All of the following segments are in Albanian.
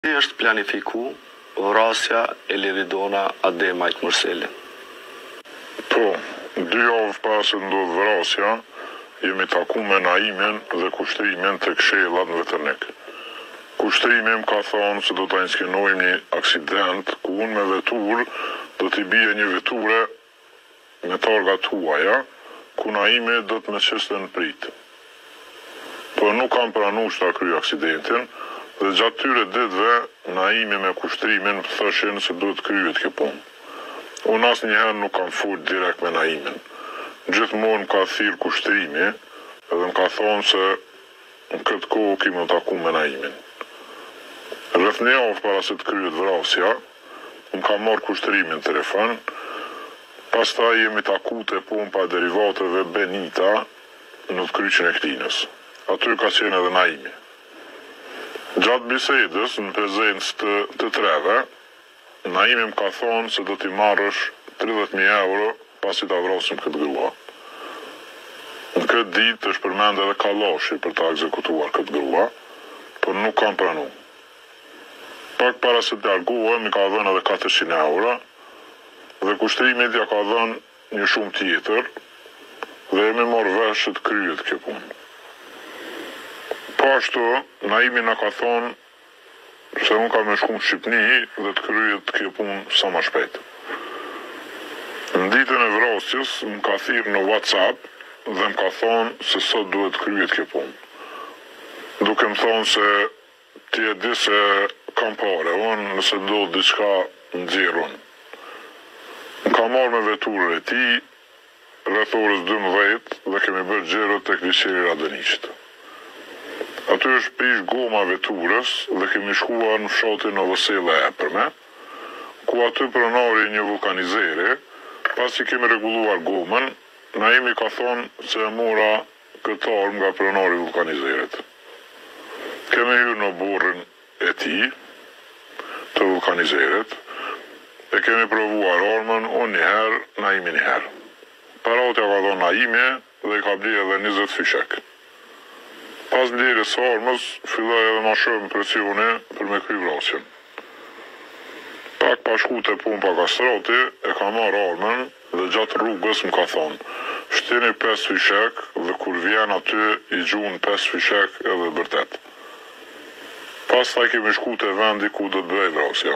Është planifiku vrasja e Liridona Ademajt Mërselin? Po, 2 javë pas se ndodh vrasja, jemi taku me Naimin dhe kushtrimin të këshillat në Veternik. Kushtrimi më ka thonë se do të inskenojmë një aksident ku unë me vetur do t'i bie një veture me targat huaja, ku Naimi do të me qeste në prit. Po nuk kam pranuar ta kryej aksidentin, dhe gjatë tyre ditëve Naimi me kushtrimin thoshin se duhet kryet kjo punë. Unë asnjëherë nuk kam fut direkt me Naimin. Gjithmonë ka thirr kushtrimi edhe më ka thonë se në këtë kohë kemi taku me Naimin. Rreth një javë para se të kryet vrasja, më ka marrë kushtrimin në telefon, pastaj jemi taku te pompa e derivateve Benita në të kryqin e Klinës. Aty ka qenë edhe Naimi. Gjatë bisedës, në prezencë të treve, Naimi më ka thonë se do t'i marrësh 30.000 euro pasi ta vrasim këtë grua. Në këtë ditë është përmend edhe kallashi për ta ekzekutuar këtë grua, por nuk kam pranuar. Pak para se të largohem, mi ka dhënë edhe 400 euro, dhe kushtrimi ja ka dhënë një shumë tjetër, dhe jemi marrë vesh që të kryet kjo punë. Po ashtu, Naimi na ka thonë se unë kam me shku në Shqipni dhe të kryet kjo punë sa ma shpejt. Në ditën e vrasjes më ka thirrë në WhatsApp dhe më ka thonë se sot duhet kryet kjo punë. Duke më thonë se ti e di se kam pare, unë nëse do diçka nxjerr unë. Më ka marrë me veturën e tij rreth orës 12 dhe kemi bërë xhiro tek liçeri Radoniqit. Aty është prish goma veturës dhe kemi shkuar në fshatin Novosela e Epërme, ku aty pronari një vulkanizeri, pasi kemi rregulluar gomën, Naimi ka thonë se e mora këtë armë nga pronari vulkanizerit. Kemi hyrë në burrin e tij të vulkanizerit, e kemi provuar armën, unë një herë, Naimi një herë. Paratja ka dhënë Naimi dhe i ka bler edhe 20 fishek. Pas blerjes së armës, filloi edhe ma shumë presioni për me kry vrasjen. Pak pa shku te pompa kastrati, e ka marrë armën dhe gjatë rrugës më ka thonë, shtini 5 fishek dhe kur vjen aty i gjun 5 fishek edhe bërtet. Pastaj kemi shku te vendi ku do të bëj vrasja.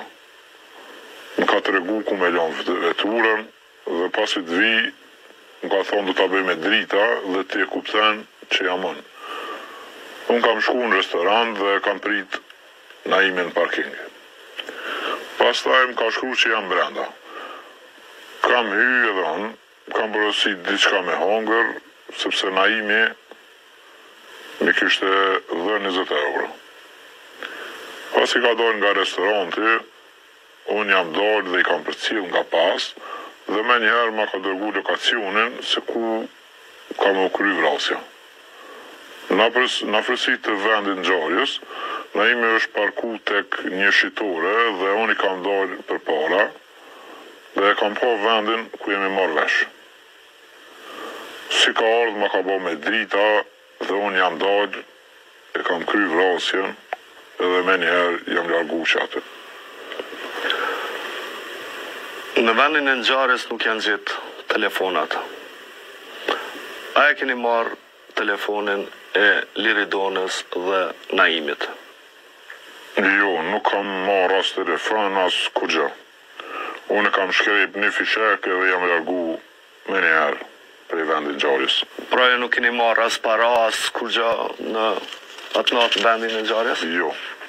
Më ka tregu ku me lanë veturën dhe pasi të vi, më ka thonë do ta bëj me drita dhe ti e kupton që jam unë. Unë kam shku në restoran dhe kam prit Naimin në parking. Pastaj më ka shkruar që jam brenda. Kam hyrë edhe unë, kam porosit diçka me hongër, sepse Naimi më kishte dhënë 20 euro. Pasi ka dalë nga restoranti, unë jam dalë dhe i kam përcjell nga pas, dhe me njëherë ma ka dërgu lokacionin se ku ka më kry vrasja. Në afërsi të vendit ngjarjes, Naimi është parku tek një shitore dhe unë i kam dalë përpara dhe e kam pa vendin ku jemi marrë vesh. Si ka ardhur ma ka bë me drita dhe unë jam dalë, e kam kry vrasjen edhe me njëherë jam largu aty. Në vendin e ngjarjes nuk janë gjetë telefonat. A e keni marrë telefonin e Liridonës dhe Naimit? Jo, nuk kam marrë as telefon, as kurgjë. Unë kam shkrep një fishek edhe jam largu me njëherë prej vendin ngjarjes. Pra ju nuk keni marrë as para, as kurgjë në atë natë vendin e ngjarjes? Jo.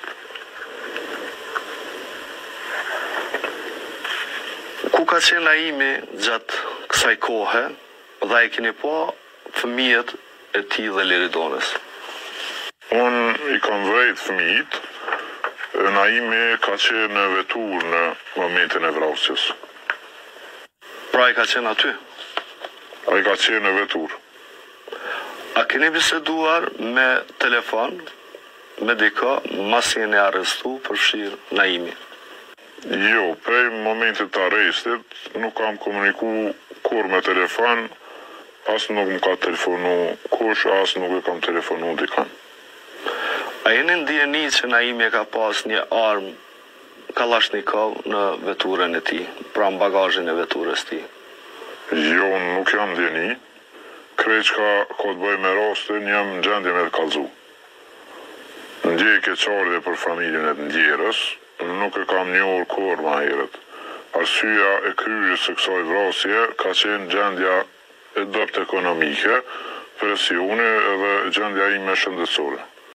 Ku ka qenë Naimi gjatë kësaj kohe dhe e keni pa fëmijët e tij dhe Liridonës? Unë i kam vrejt fëmijët, Naimi ka qenë në vetur në momentin e vrasjes. Pra i ka qenë aty? A i ka qenë në vetur. A keni biseduar me telefon me dikë mas jeni arrestu për fshir Naimi? Jo, prej momentit të arrestit nuk kam komuniku kur me telefon, as nuk më ka telefonu kush, as nuk e kam telefonu dikën. A jeni ndjeni që Naimi ka pas një armë Kalashnikov në veturën e tij, pra në bagazhin e veturës tij? Jo, unë nuk jam ndjeni. Krejt ka të bëj me rastin, jam në gjendje me të kallzu. Ndjej keqardhje për familjen e të ndjerës, nuk e kam njohur kurrë më herët. Arsyeja e kryerjes së kësaj vrasje ka qenë gjendja e dopt ekonomike, presioni edhe gjendja ime shëndetësore.